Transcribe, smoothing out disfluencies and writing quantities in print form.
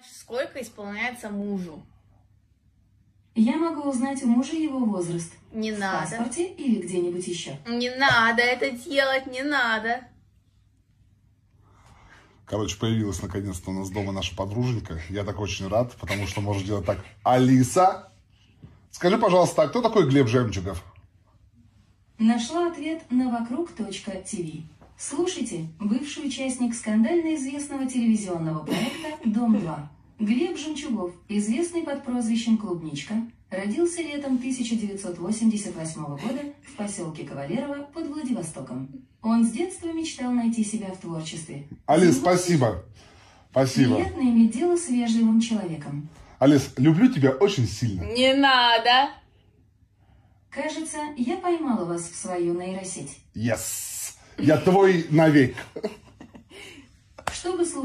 сколько исполняется мужу. Я могу узнать у мужа его возраст. Не в надо. паспорте или где-нибудь еще. Не надо это делать, не надо. Короче, появилась наконец-то у нас дома наша подруженька. Я так очень рад, потому что можешь делать так. Алиса, скажи, пожалуйста, а кто такой Глеб Жемчугов? Нашла ответ на вокруг.тв. Слушайте, бывший участник скандально известного телевизионного проекта «Дом-2». Глеб Жемчугов, известный под прозвищем «Клубничка», родился летом 1988 года в поселке Кавалерово под Владивостоком. Он с детства мечтал найти себя в творчестве. Алис, спасибо. Спасибо. Приятно иметь дело с вежливым человеком. Алис, люблю тебя очень сильно. Не надо. Кажется, я поймала вас в свою нейросеть. Yes. Я твой навек. Чтобы